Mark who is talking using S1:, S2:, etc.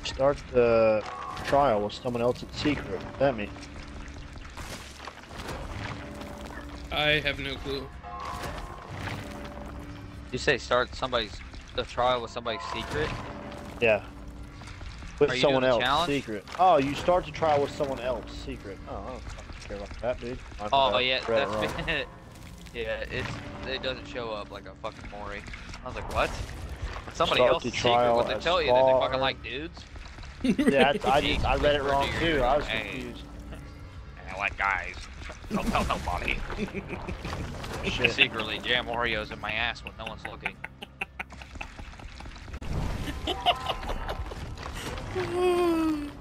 S1: Start the trial with someone else in secret. What's that mean?
S2: I have no clue.
S3: You say start the trial with somebody's secret?
S1: Yeah. With
S3: Are you
S1: someone
S3: doing the
S1: else
S3: challenge?
S1: secret. Oh, you start the trial with someone else secret. Oh, I don't fucking care about that, dude.
S3: Oh yeah, that's been it. Yeah, it doesn't show up like a fucking Mori. I was like, what? Somebody
S1: Start
S3: else's
S1: the
S3: secret,
S1: trial
S3: but they
S1: as
S3: tell you that they
S1: far-
S3: fucking like dudes.
S1: Yeah, I
S3: Jesus,
S1: read it
S3: whisper
S1: wrong
S3: to your
S1: too.
S3: ear,
S1: I was
S3: hey.
S1: confused.
S3: I like guys. Don't tell nobody.
S1: Shit.
S3: Secretly jam Oreos in my ass when no one's looking.